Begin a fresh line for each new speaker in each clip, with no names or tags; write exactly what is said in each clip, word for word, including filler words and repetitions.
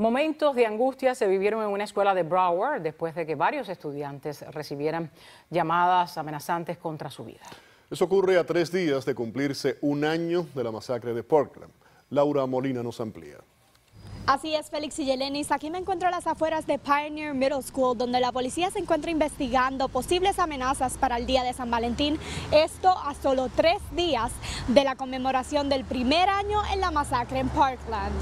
Momentos de angustia se vivieron en una escuela de Broward después de que varios estudiantes recibieran llamadas amenazantes contra su vida.
Eso ocurre a tres días de cumplirse un año de la masacre de Parkland. Laura Molina nos amplía.
Así es, Félix y Yelenis. Aquí me encuentro a las afueras de Pioneer Middle School, donde la policía se encuentra investigando posibles amenazas para el día de San Valentín. Esto a solo tres días de la conmemoración del primer año en la masacre en Parkland.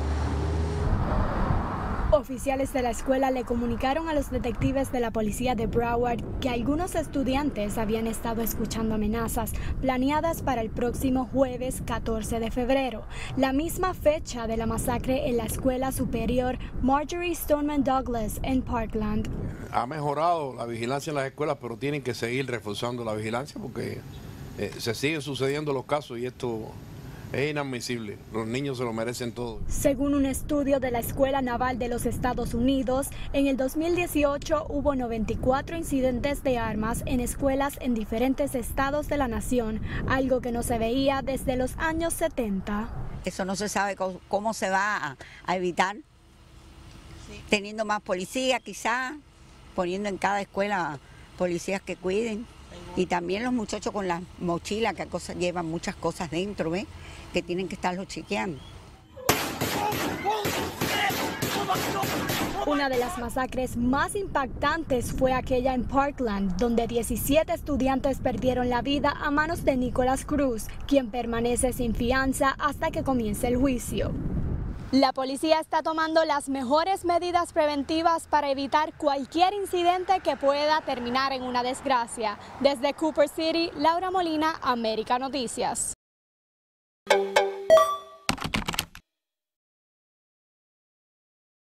Oficiales de la escuela le comunicaron a los detectives de la policía de Broward que algunos estudiantes habían estado escuchando amenazas planeadas para el próximo jueves catorce de febrero, la misma fecha de la masacre en la escuela superior Marjory Stoneman Douglas en Parkland.
Ha mejorado la vigilancia en las escuelas, pero tienen que seguir reforzando la vigilancia porque eh, se siguen sucediendo los casos y esto es inadmisible. Los niños se lo merecen todo.
Según un estudio de la Escuela Naval de los Estados Unidos, en el dos mil dieciocho hubo noventa y cuatro incidentes de armas en escuelas en diferentes estados de la nación, algo que no se veía desde los años setenta.
Eso no se sabe cómo se va a, a evitar, sí. Teniendo más policía quizás, poniendo en cada escuela policías que cuiden. Y también los muchachos con las mochilas que cosas, llevan muchas cosas dentro, ¿ves? Que tienen que estarlos chequeando.
Una de las masacres más impactantes fue aquella en Parkland, donde diecisiete estudiantes perdieron la vida a manos de Nicholas Cruz, quien permanece sin fianza hasta que comience el juicio. La policía está tomando las mejores medidas preventivas para evitar cualquier incidente que pueda terminar en una desgracia. Desde Cooper City, Laura Molina, América Noticias.